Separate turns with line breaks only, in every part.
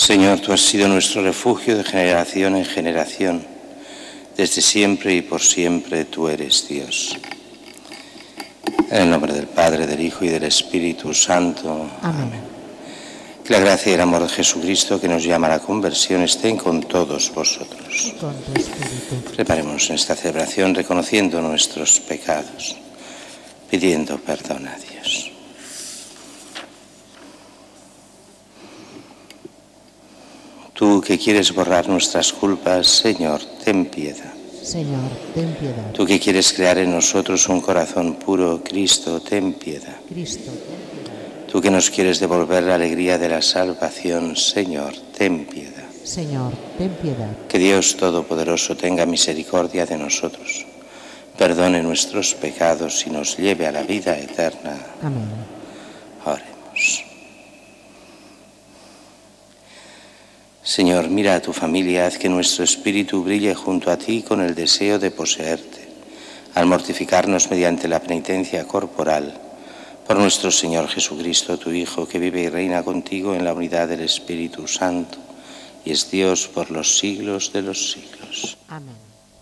Señor, tú has sido nuestro refugio de generación en generación. Desde siempre y por siempre tú eres Dios. En el nombre del Padre, del Hijo y del Espíritu Santo. Amén. Que la gracia y el amor de Jesucristo, que nos llama a la conversión, estén con todos vosotros.
Con tu espíritu.
Preparemos en esta celebración reconociendo nuestros pecados, pidiendo perdón a Dios. Tú que quieres borrar nuestras culpas, Señor, ten piedad.
Señor, ten piedad.
Tú que quieres crear en nosotros un corazón puro, Cristo, ten piedad.
Cristo, ten piedad.
Tú que nos quieres devolver la alegría de la salvación, Señor, ten piedad.
Señor, ten piedad.
Que Dios Todopoderoso tenga misericordia de nosotros, perdone nuestros pecados y nos lleve a la vida eterna.
Amén.
Oremos. Señor, mira a tu familia, haz que nuestro espíritu brille junto a ti con el deseo de poseerte, al mortificarnos mediante la penitencia corporal, por nuestro Señor Jesucristo, tu Hijo, que vive y reina contigo en la unidad del Espíritu Santo, y es Dios por los siglos de los siglos.
Amén.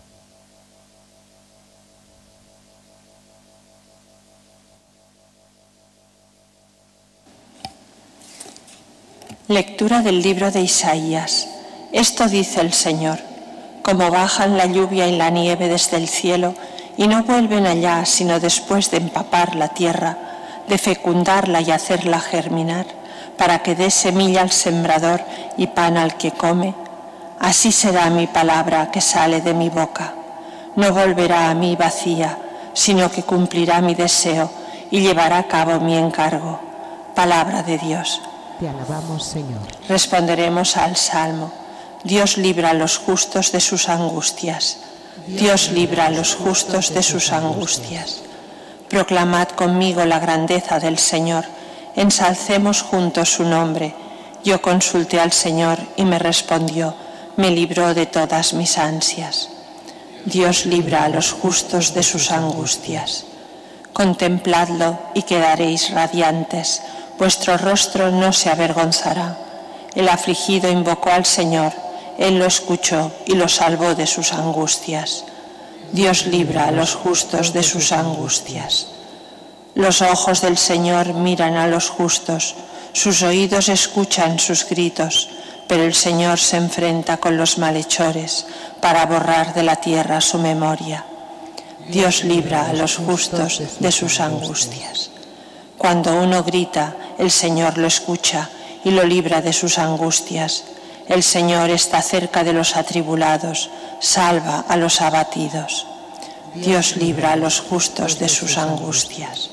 Lectura del libro de Isaías. Esto dice el Señor: como bajan la lluvia y la nieve desde el cielo y no vuelven allá sino después de empapar la tierra, de fecundarla y hacerla germinar, para que dé semilla al sembrador y pan al que come, así será mi palabra que sale de mi boca. No volverá a mí vacía, sino que cumplirá mi deseo y llevará a cabo mi encargo. Palabra de Dios.
Te alabamos, Señor.
Responderemos al Salmo. Dios libra a los justos de sus angustias. Dios libra a los justos de sus angustias. Proclamad conmigo la grandeza del Señor. Ensalcemos juntos su nombre. Yo consulté al Señor y me respondió. Me libró de todas mis ansias. Dios libra a los justos de sus angustias. Contempladlo y quedaréis radiantes. Vuestro rostro no se avergonzará. El afligido invocó al Señor, Él lo escuchó y lo salvó de sus angustias. Dios libra a los justos de sus angustias. Los ojos del Señor miran a los justos, sus oídos escuchan sus gritos, pero el Señor se enfrenta con los malhechores para borrar de la tierra su memoria. Dios libra a los justos de sus angustias. Cuando uno grita, el Señor lo escucha y lo libra de sus angustias. El Señor está cerca de los atribulados, salva a los abatidos. Dios libra a los justos de sus angustias.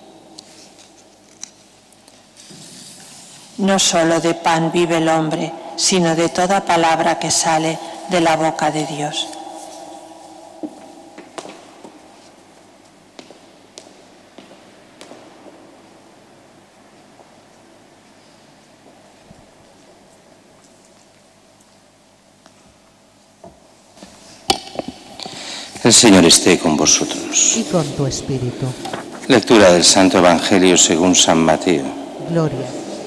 No solo de pan vive el hombre, sino de toda palabra que sale de la boca de Dios.
El Señor esté con vosotros.
Y con tu espíritu.
Lectura del Santo Evangelio según San Mateo.
Gloria.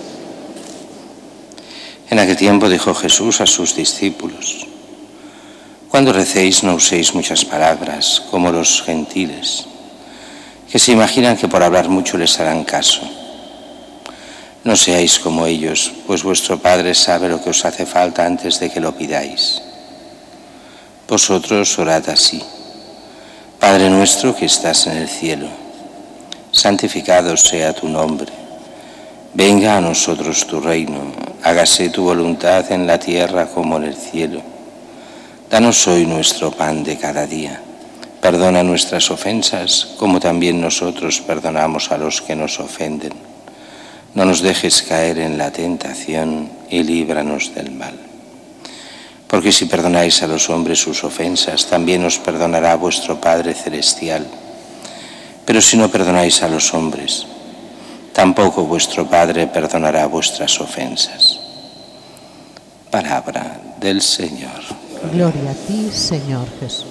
En aquel tiempo dijo Jesús a sus discípulos: cuando recéis no uséis muchas palabras, como los gentiles, que se imaginan que por hablar mucho les harán caso. No seáis como ellos, pues vuestro Padre sabe lo que os hace falta antes de que lo pidáis. Vosotros orad así: Padre nuestro que estás en el cielo, santificado sea tu nombre. Venga a nosotros tu reino, hágase tu voluntad en la tierra como en el cielo. Danos hoy nuestro pan de cada día. Perdona nuestras ofensas, como también nosotros perdonamos a los que nos ofenden. No nos dejes caer en la tentación y líbranos del mal. Porque si perdonáis a los hombres sus ofensas, también os perdonará vuestro Padre Celestial. Pero si no perdonáis a los hombres, tampoco vuestro Padre perdonará vuestras ofensas. Palabra del Señor.
Gloria a ti, Señor Jesús.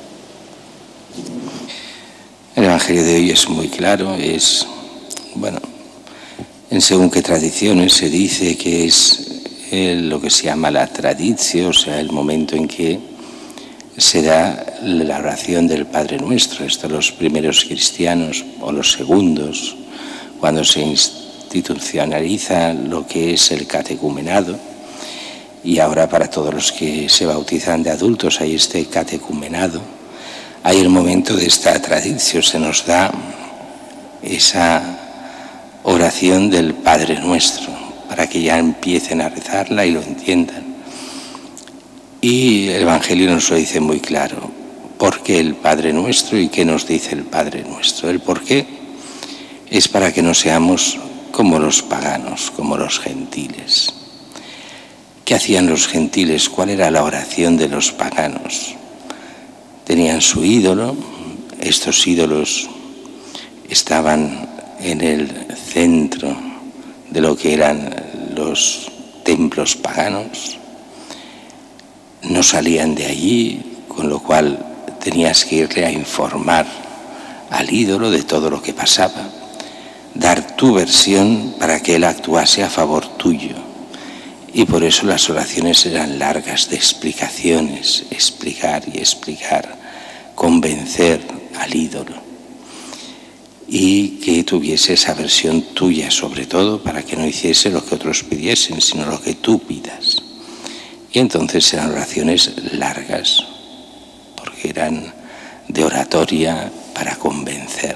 El Evangelio de hoy es muy claro, en según qué tradiciones se dice que es lo que se llama la tradición, o sea, el momento en que se da la oración del Padre Nuestro. Esto los primeros cristianos o los segundos, cuando se institucionaliza lo que es el catecumenado, y ahora para todos los que se bautizan de adultos hay este catecumenado, hay el momento de esta tradición, se nos da esa oración del Padre Nuestro, para que ya empiecen a rezarla y lo entiendan. Y el Evangelio nos lo dice muy claro, ¿por qué el Padre Nuestro y qué nos dice el Padre Nuestro? El por qué es para que no seamos como los paganos, como los gentiles. ¿Qué hacían los gentiles? ¿Cuál era la oración de los paganos? Tenían su ídolo, estos ídolos estaban en el centro de lo que eran los templos paganos, no salían de allí, con lo cual tenías que irle a informar al ídolo de todo lo que pasaba, dar tu versión para que él actuase a favor tuyo. Y por eso las oraciones eran largas, de explicaciones, explicar y explicar, convencer al ídolo. Y que tuviese esa versión tuya, sobre todo, para que no hiciese lo que otros pidiesen, sino lo que tú pidas. Y entonces eran oraciones largas, porque eran de oratoria para convencer.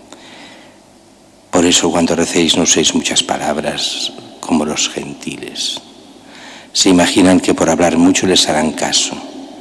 Por eso cuando recéis no uséis muchas palabras como los gentiles. Se imaginan que por hablar mucho les harán caso.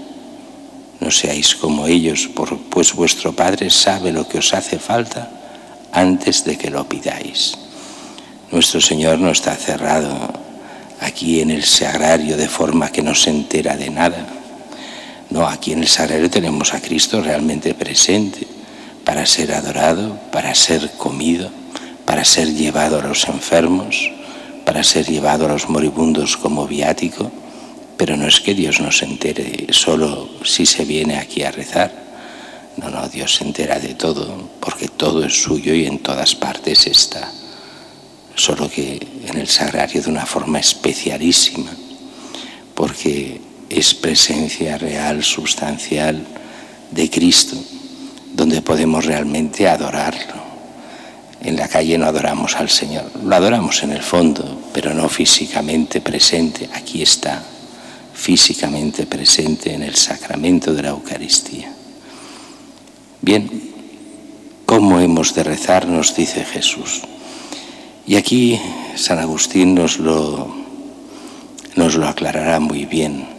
No seáis como ellos, pues vuestro Padre sabe lo que os hace falta antes de que lo pidáis. Nuestro Señor no está cerrado aquí en el sagrario de forma que no se entera de nada. No, aquí en el sagrario tenemos a Cristo realmente presente para ser adorado, para ser comido, para ser llevado a los enfermos, para ser llevado a los moribundos como viático. Pero no es que Dios no se entere solo si se viene aquí a rezar. No, Dios se entera de todo, porque todo es suyo y en todas partes está. Solo que en el sagrario de una forma especialísima, porque es presencia real, sustancial de Cristo, donde podemos realmente adorarlo. En la calle no adoramos al Señor, lo adoramos en el fondo, pero no físicamente presente. Aquí está, físicamente presente en el sacramento de la Eucaristía. Bien, ¿cómo hemos de rezar? Nos dice Jesús. Y aquí San Agustín nos lo aclarará muy bien.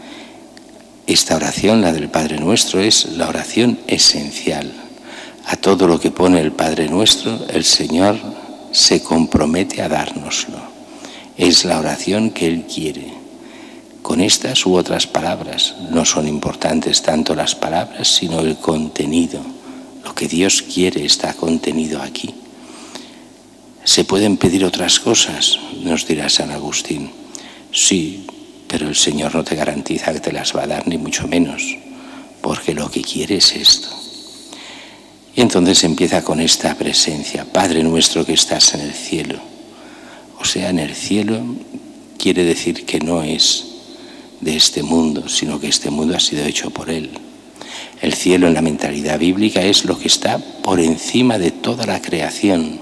Esta oración, la del Padre Nuestro, es la oración esencial. A todo lo que pone el Padre Nuestro, el Señor se compromete a dárnoslo. Es la oración que Él quiere. Con estas u otras palabras, no son importantes tanto las palabras, sino el contenido. Lo que Dios quiere está contenido aquí. ¿Se pueden pedir otras cosas?, nos dirá San Agustín. Sí, pero el Señor no te garantiza que te las va a dar, ni mucho menos, porque lo que quiere es esto. Y entonces empieza con esta presencia: Padre nuestro que estás en el cielo. O sea, en el cielo quiere decir que no es de este mundo, sino que este mundo ha sido hecho por Él. El cielo en la mentalidad bíblica es lo que está por encima de toda la creación.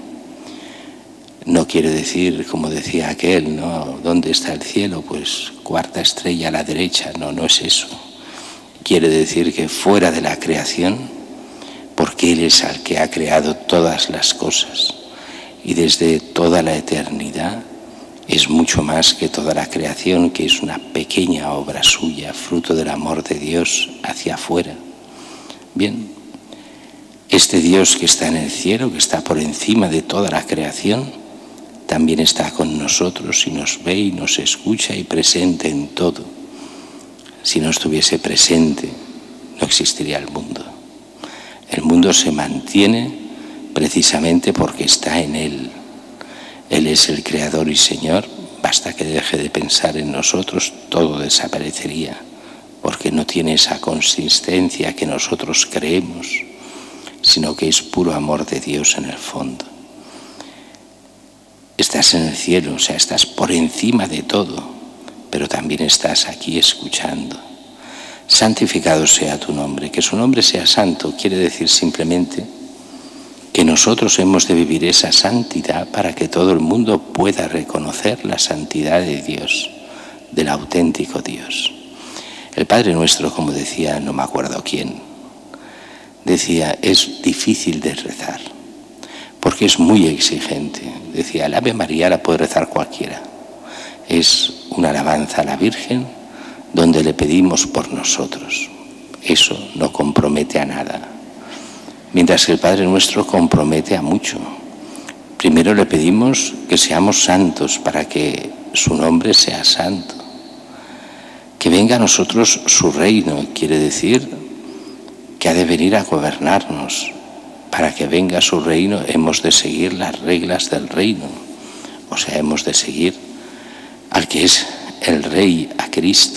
No quiere decir, como decía aquel, ¿no? ¿Dónde está el cielo? Pues cuarta estrella a la derecha. No, no es eso. Quiere decir que fuera de la creación, porque Él es el que ha creado todas las cosas, y desde toda la eternidad es mucho más que toda la creación, que es una pequeña obra suya, fruto del amor de Dios hacia afuera. Bien, este Dios que está en el cielo, que está por encima de toda la creación, también está con nosotros y nos ve y nos escucha y presente en todo. Si no estuviese presente, no existiría el mundo. El mundo se mantiene precisamente porque está en Él. Él es el Creador y Señor. Basta que deje de pensar en nosotros, todo desaparecería, porque no tiene esa consistencia que nosotros creemos, sino que es puro amor de Dios en el fondo. Estás en el cielo, o sea, estás por encima de todo. pero también estás aquí escuchando. Santificado sea tu nombre. Que su nombre sea santo quiere decir simplemente que nosotros hemos de vivir esa santidad para que todo el mundo pueda reconocer la santidad de Dios, del auténtico Dios. El Padre Nuestro, como decía, no me acuerdo quién, decía, es difícil de rezar, porque es muy exigente. Decía, el Ave María la puede rezar cualquiera. Es una alabanza a la Virgen donde le pedimos por nosotros. Eso no compromete a nada. Mientras que el Padre Nuestro compromete a mucho. Primero le pedimos que seamos santos para que su nombre sea santo. Que venga a nosotros su reino, quiere decir que ha de venir a gobernarnos. Para que venga su reino hemos de seguir las reglas del reino. O sea, hemos de seguir al que es el Rey, a Cristo.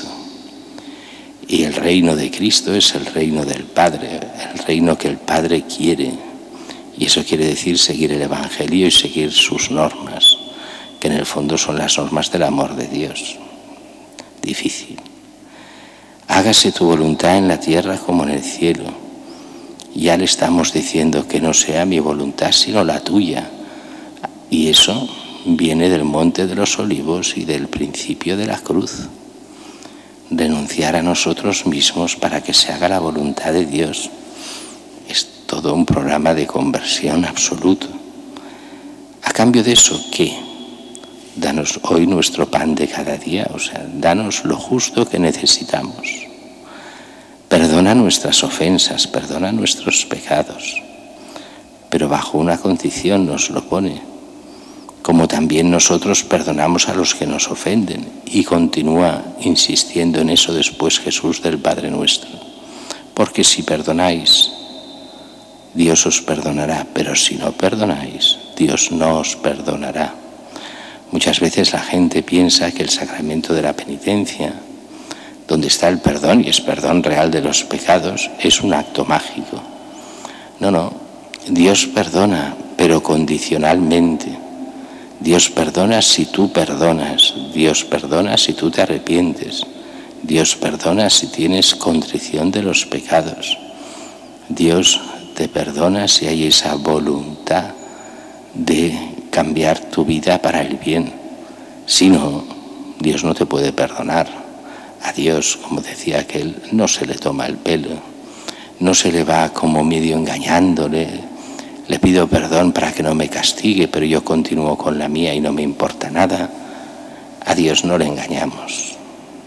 Y el reino de Cristo es el reino del Padre, el reino que el Padre quiere. Y eso quiere decir seguir el Evangelio y seguir sus normas, que en el fondo son las normas del amor de Dios. Difícil. Hágase tu voluntad en la tierra como en el cielo. Ya le estamos diciendo que no sea mi voluntad sino la tuya. Y eso viene del Monte de los Olivos y del principio de la cruz. Renunciar a nosotros mismos para que se haga la voluntad de Dios. Es todo un programa de conversión absoluto. A cambio de eso, ¿qué? Danos hoy nuestro pan de cada día, o sea, danos lo justo que necesitamos. Perdona nuestras ofensas, perdona nuestros pecados, pero bajo una condición nos lo pone. Como también nosotros perdonamos a los que nos ofenden. Y continúa insistiendo en eso después Jesús del Padre Nuestro. Porque si perdonáis, Dios os perdonará, pero si no perdonáis, Dios no os perdonará. Muchas veces la gente piensa que el sacramento de la penitencia, donde está el perdón, y es perdón real de los pecados, es un acto mágico. No, Dios perdona, pero condicionalmente. Dios perdona si tú perdonas, Dios perdona si tú te arrepientes, Dios perdona si tienes contrición de los pecados, Dios te perdona si hay esa voluntad de cambiar tu vida para el bien. Si no, Dios no te puede perdonar. A Dios, como decía aquel, no se le toma el pelo, no se le va como medio engañándole. Le pido perdón para que no me castigue, pero yo continúo con la mía y no me importa nada. A Dios no le engañamos.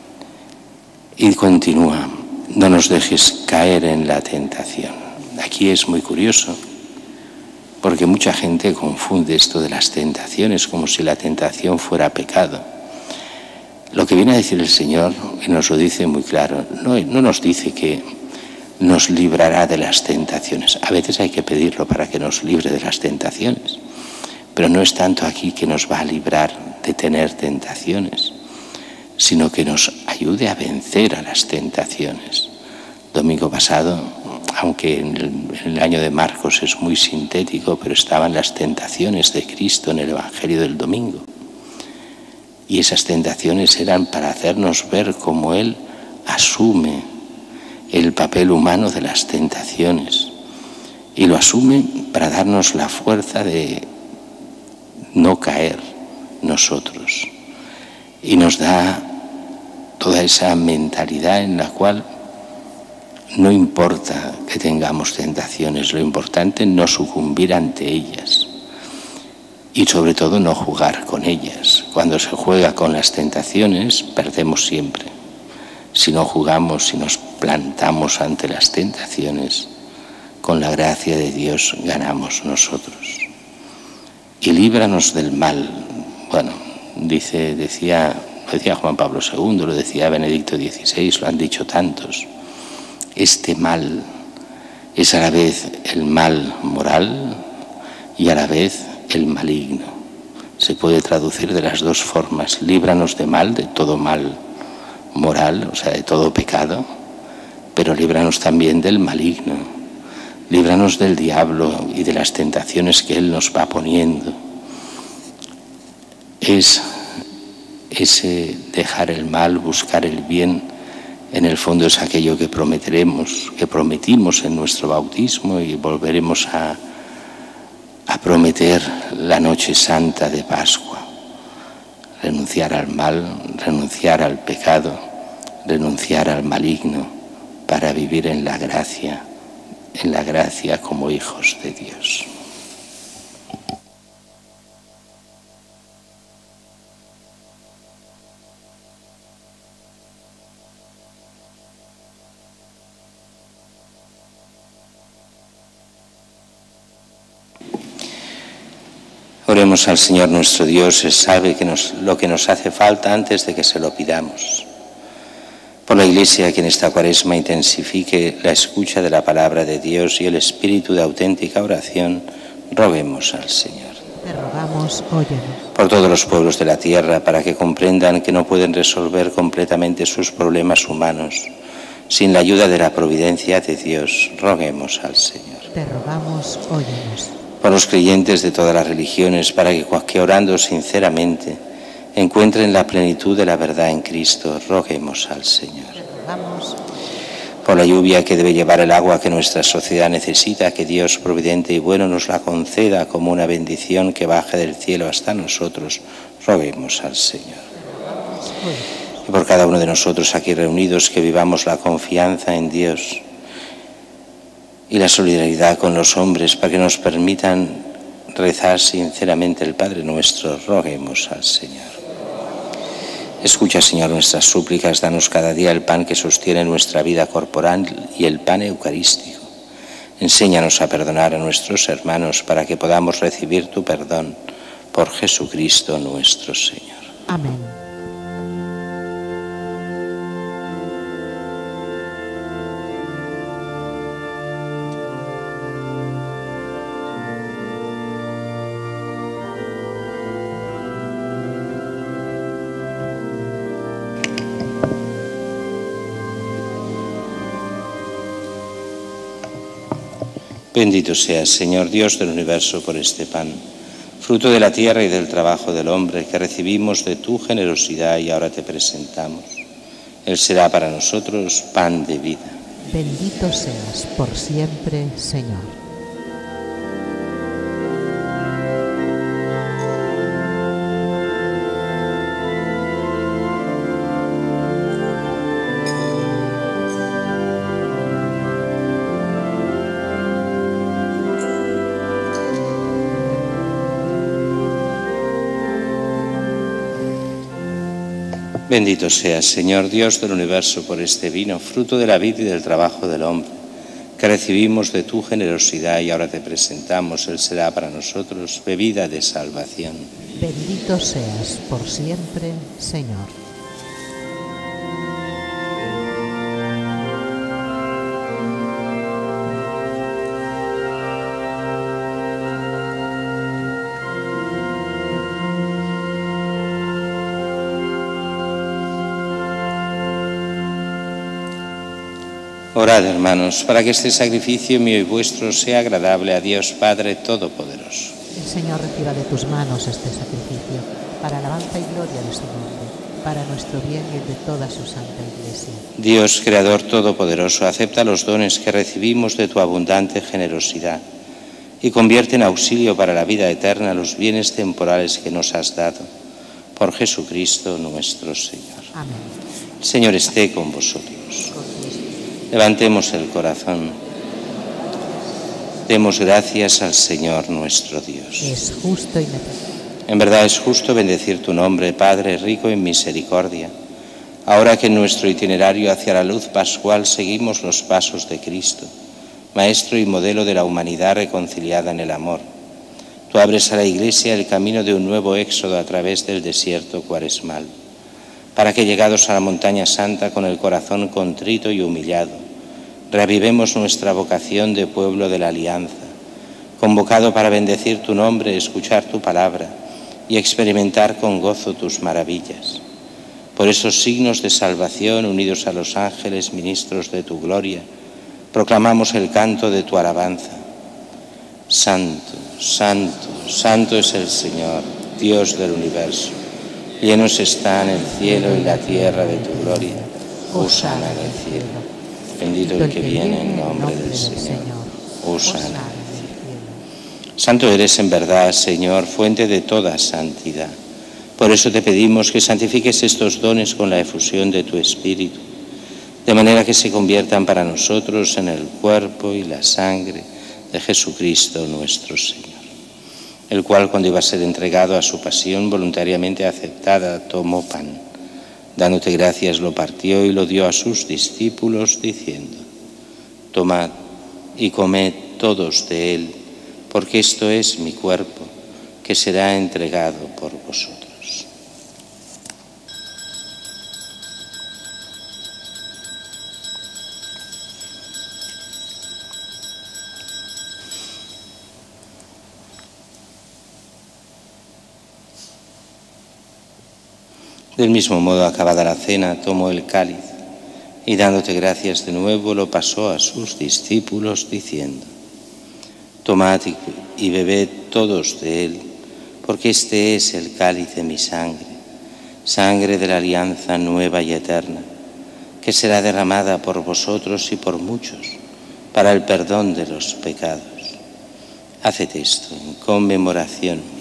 Y continúa, no nos dejes caer en la tentación. Aquí es muy curioso, porque mucha gente confunde esto de las tentaciones como si la tentación fuera pecado. Lo que viene a decir el Señor, y nos lo dice muy claro, no nos dice que nos librará de las tentaciones. A veces hay que pedirlo para que nos libre de las tentaciones, pero no es tanto aquí que nos va a librar de tener tentaciones, sino que nos ayude a vencer a las tentaciones. Domingo pasado, aunque en el año de Marcos es muy sintético, pero estaban las tentaciones de Cristo en el Evangelio del domingo. Y esas tentaciones eran para hacernos ver cómo Él asume el papel humano de las tentaciones y lo asume para darnos la fuerza de no caer nosotros, y nos da toda esa mentalidad en la cual no importa que tengamos tentaciones, lo importante es no sucumbir ante ellas y sobre todo no jugar con ellas. Cuando se juega con las tentaciones perdemos siempre. Si no jugamos, si nos plantamos ante las tentaciones, con la gracia de Dios ganamos nosotros. Y líbranos del mal. Bueno, decía Juan Pablo II, lo decía Benedicto XVI, lo han dicho tantos. Este mal es a la vez el mal moral y a la vez el maligno. Se puede traducir de las dos formas. Líbranos de mal, de todo mal moral, o sea, de todo pecado, pero líbranos también del maligno, líbranos del diablo y de las tentaciones que él nos va poniendo. Es ese dejar el mal, buscar el bien, en el fondo es aquello que prometimos en nuestro bautismo y volveremos a prometer la noche santa de Pascua. Renunciar al mal, renunciar al pecado, renunciar al maligno para vivir en la gracia como hijos de Dios. Oremos al Señor nuestro Dios, Él sabe lo que nos hace falta antes de que se lo pidamos. Por la Iglesia, que en esta Cuaresma intensifique la escucha de la palabra de Dios y el espíritu de auténtica oración, roguemos al Señor.
Te rogamos, óyenos.
Por todos los pueblos de la tierra, para que comprendan que no pueden resolver completamente sus problemas humanos sin la ayuda de la providencia de Dios, roguemos al Señor.
Te rogamos, óyenos.
Por los creyentes de todas las religiones, para que orando sinceramente encuentren la plenitud de la verdad en Cristo, roguemos al Señor.
Te rogamos.
Por la lluvia que debe llevar el agua que nuestra sociedad necesita, que Dios providente y bueno nos la conceda como una bendición que baje del cielo hasta nosotros, roguemos al Señor. Y por cada uno de nosotros aquí reunidos, que vivamos la confianza en Dios y la solidaridad con los hombres, para que nos permitan rezar sinceramente el Padre Nuestro, roguemos al Señor. Escucha, Señor, nuestras súplicas, danos cada día el pan que sostiene nuestra vida corporal y el pan eucarístico. Enséñanos a perdonar a nuestros hermanos, para que podamos recibir tu perdón por Jesucristo nuestro Señor.
Amén.
Bendito seas, Señor Dios del universo, por este pan, fruto de la tierra y del trabajo del hombre, que recibimos de tu generosidad y ahora te presentamos. Él será para nosotros pan de vida.
Bendito seas por siempre, Señor.
Bendito seas, Señor Dios del universo, por este vino, fruto de la vid y del trabajo del hombre, que recibimos de tu generosidad y ahora te presentamos. Él será para nosotros bebida de salvación.
Bendito seas por siempre, Señor.
Orad, hermanos, para que este sacrificio mío y vuestro sea agradable a Dios Padre Todopoderoso.
El Señor reciba de tus manos este sacrificio, para alabanza y gloria de su nombre, para nuestro bien y el de toda su santa Iglesia.
Dios, Creador Todopoderoso, acepta los dones que recibimos de tu abundante generosidad y convierte en auxilio para la vida eterna los bienes temporales que nos has dado. Por Jesucristo nuestro Señor.
Amén.
El Señor esté con vosotros. Levantemos el corazón. Demos gracias al Señor nuestro Dios.
Es justo y necesario.
En verdad es justo bendecir tu nombre, Padre, rico en misericordia. Ahora que en nuestro itinerario hacia la luz pascual seguimos los pasos de Cristo, Maestro y modelo de la humanidad reconciliada en el amor. Tú abres a la Iglesia el camino de un nuevo éxodo a través del desierto cuaresmal, para que, llegados a la montaña santa con el corazón contrito y humillado, reavivemos nuestra vocación de pueblo de la alianza, convocado para bendecir tu nombre, escuchar tu palabra y experimentar con gozo tus maravillas. Por esos signos de salvación, unidos a los ángeles ministros de tu gloria, proclamamos el canto de tu alabanza. Santo, santo, santo es el Señor, Dios del universo. Llenos están el cielo y la tierra de tu gloria. Hosana en el cielo. Bendito el que viene en nombre del Señor. Hosana en el cielo. Santo eres en verdad, Señor, fuente de toda santidad. Por eso te pedimos que santifiques estos dones con la efusión de tu Espíritu, de manera que se conviertan para nosotros en el cuerpo y la sangre de Jesucristo nuestro Señor, el cual, cuando iba a ser entregado a su pasión voluntariamente aceptada, tomó pan. Dándote gracias, lo partió y lo dio a sus discípulos, diciendo: tomad y comed todos de él, porque esto es mi cuerpo, que será entregado por vosotros. Del mismo modo, acabada la cena, tomó el cáliz y, dándote gracias de nuevo, lo pasó a sus discípulos, diciendo: tomad y bebed todos de él, porque este es el cáliz de mi sangre, sangre de la alianza nueva y eterna, que será derramada por vosotros y por muchos para el perdón de los pecados. Haced esto en conmemoración mía.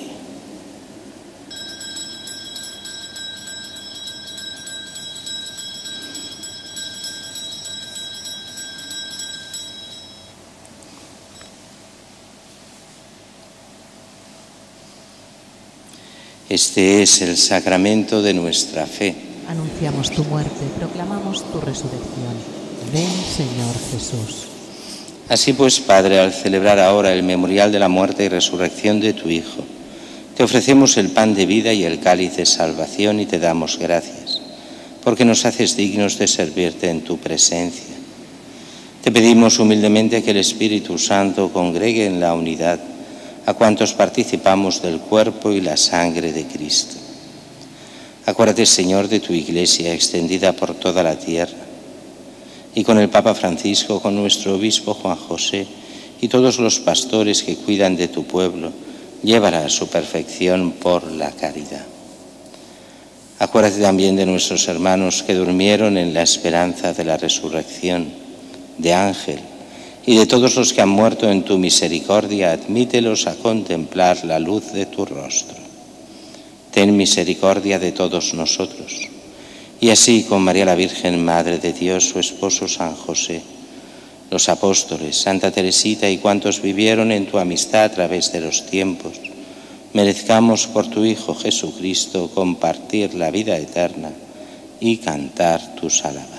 Este es el sacramento de nuestra fe.
Anunciamos tu muerte, proclamamos tu resurrección. Ven, Señor Jesús.
Así pues, Padre, al celebrar ahora el memorial de la muerte y resurrección de tu Hijo, te ofrecemos el pan de vida y el cáliz de salvación y te damos gracias, porque nos haces dignos de servirte en tu presencia. Te pedimos humildemente que el Espíritu Santo congregue en la unidad a cuantos participamos del cuerpo y la sangre de Cristo. Acuérdate, Señor, de tu Iglesia extendida por toda la tierra, y con el Papa Francisco, con nuestro obispo Juan José y todos los pastores que cuidan de tu pueblo, llévala a su perfección por la caridad. Acuérdate también de nuestros hermanos que durmieron en la esperanza de la resurrección, de Ángel, y de todos los que han muerto en tu misericordia, admítelos a contemplar la luz de tu rostro. Ten misericordia de todos nosotros. Y así, con María la Virgen, Madre de Dios, su esposo San José, los apóstoles, Santa Teresita y cuantos vivieron en tu amistad a través de los tiempos, merezcamos por tu Hijo Jesucristo compartir la vida eterna y cantar tus alabanzas.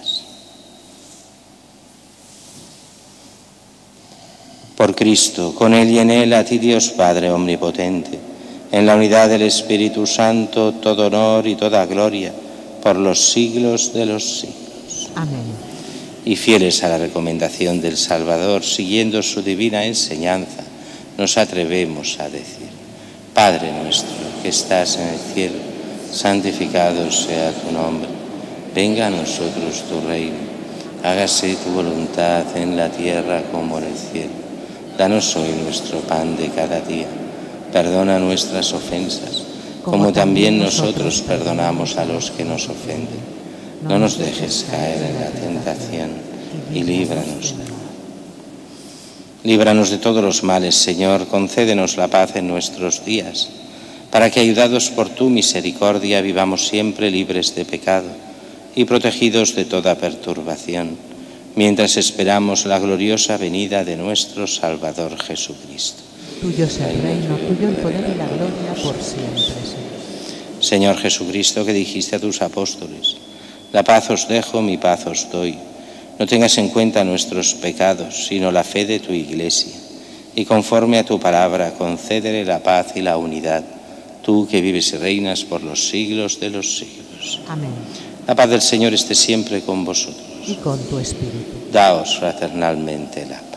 Por Cristo, con Él y en Él, a ti Dios Padre Omnipotente, en la unidad del Espíritu Santo, todo honor y toda gloria, por los siglos de los siglos.
Amén.
Y fieles a la recomendación del Salvador, siguiendo su divina enseñanza, nos atrevemos a decir: Padre nuestro, que estás en el cielo, santificado sea tu nombre. Venga a nosotros tu reino. Hágase tu voluntad en la tierra como en el cielo. Danos hoy nuestro pan de cada día. Perdona nuestras ofensas, como también nosotros perdonamos a los que nos ofenden. No nos dejes caer en la tentación y líbranos. Líbranos de todos los males, Señor. Concédenos la paz en nuestros días, para que, ayudados por tu misericordia, vivamos siempre libres de pecado y protegidos de toda perturbación, mientras esperamos la gloriosa venida de nuestro Salvador Jesucristo.
Tuyo es el reino, tuyo el poder y la gloria por siempre, Señor.
Señor Jesucristo, que dijiste a tus apóstoles: la paz os dejo, mi paz os doy. No tengas en cuenta nuestros pecados, sino la fe de tu Iglesia, y conforme a tu palabra, concédele la paz y la unidad, tú que vives y reinas por los siglos de los siglos.
Amén.
La paz del Señor esté siempre con vosotros.
Y con tu espíritu.
Daos fraternalmente la paz.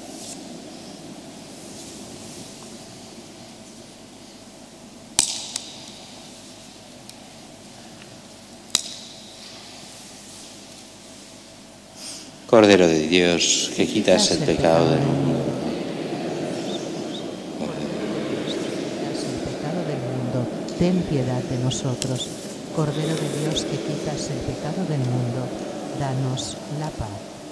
Cordero de Dios, que quitas el pecado del mundo.
ten piedad de nosotros. Cordero de Dios, que quitas el pecado del mundo, danos la paz.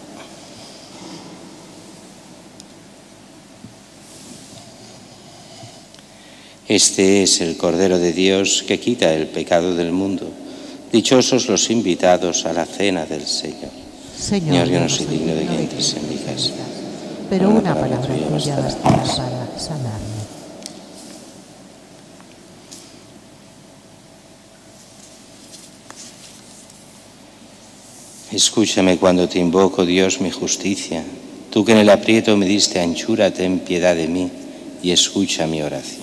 Este es el Cordero de Dios que quita el pecado del mundo. Dichosos los invitados a la cena del Señor.
Señor,
yo no soy digno de que entres en mi casa,
pero una palabra tuya bastará para sanarme.
Escúchame cuando te invoco, Dios, mi justicia. Tú que en el aprieto me diste anchura, ten piedad de mí y escucha mi oración.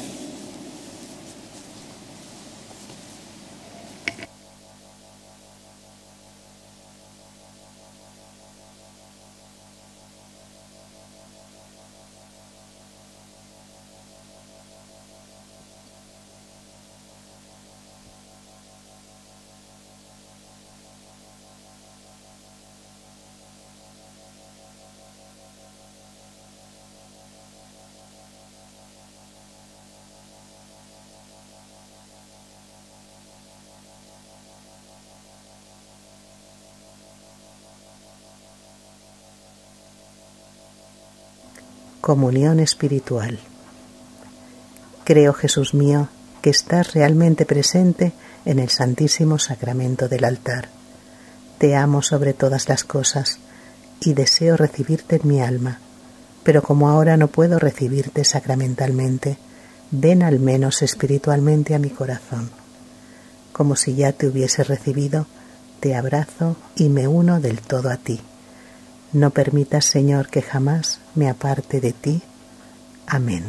Comunión espiritual. Creo, Jesús mío, que estás realmente presente en el Santísimo Sacramento del altar. Te amo sobre todas las cosas y deseo recibirte en mi alma, pero como ahora no puedo recibirte sacramentalmente, ven al menos espiritualmente a mi corazón. Como si ya te hubiese recibido, te abrazo y me uno del todo a ti. No permitas, Señor, que jamás me aparte de ti. Amén.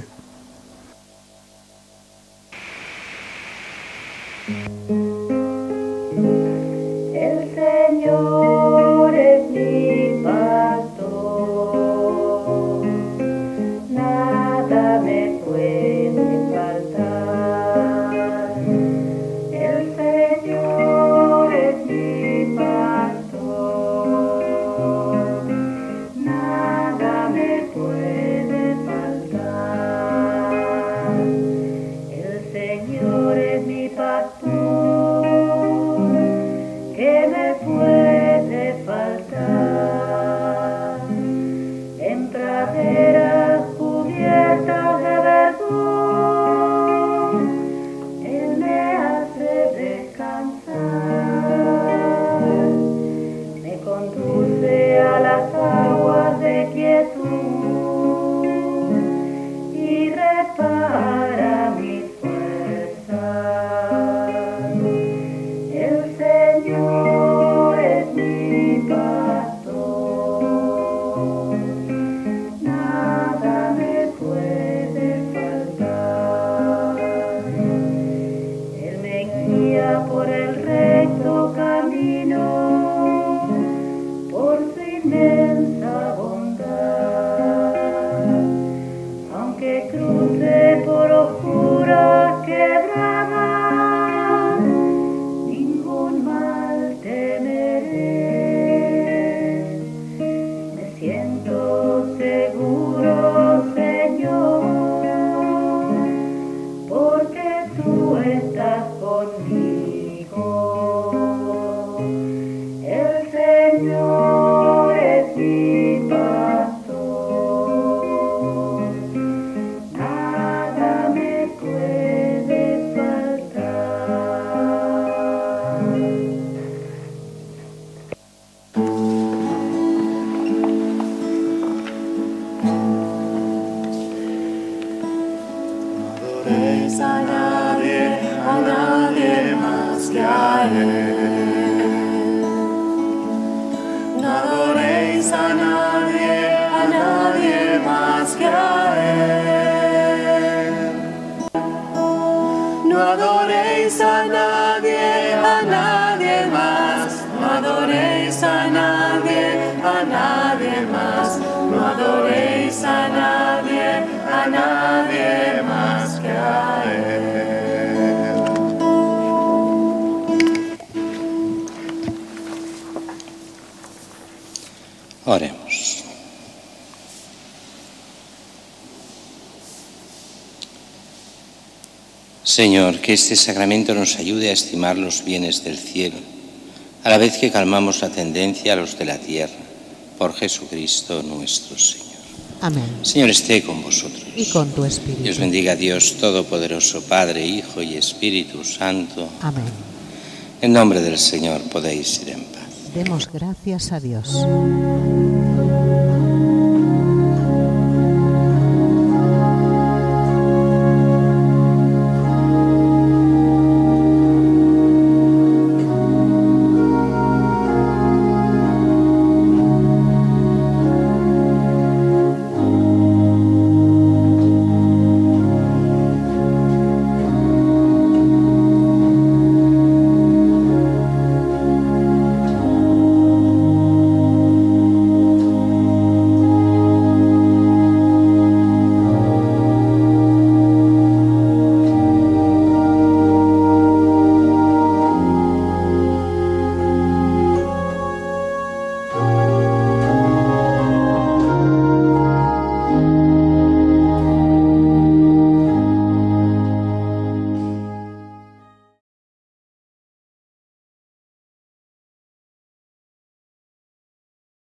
El Señor es mi pastor, nada me puede faltar. El Señor es mi pastor, nada me puede faltar. El Señor es mi pastor, ¿qué me puede faltar? En praderas cubiertas de verdor, Él me hace descansar, me conduce a las aguas de quietud y repara mis fuerzas. El Señor es mi pastor, nada me puede faltar. Él me guía por el recto camino, por su inmensa bondad. Aunque cruce por oscuras quebradas, ningún mal temeré. Me siento seguro, Señor, porque tú estás conmigo. El Señor es mi pastor, nada me puede faltar.
Adoréis a nadie más que a Él. No adoréis a nadie más que a Él. No adoréis a nadie más. No adoréis a nadie más. No adoréis a nadie más que a Él.
Oremos. Señor, que este sacramento nos ayude a estimar los bienes del cielo, a la vez que calmamos la tendencia a los de la tierra. Por Jesucristo nuestro Señor.
Amén.
Señor, esté con vosotros.
Y con tu espíritu.
Dios bendiga a Dios Todopoderoso, Padre, Hijo y Espíritu Santo.
Amén.
En nombre del Señor podéis ir en paz.
Demos gracias a Dios.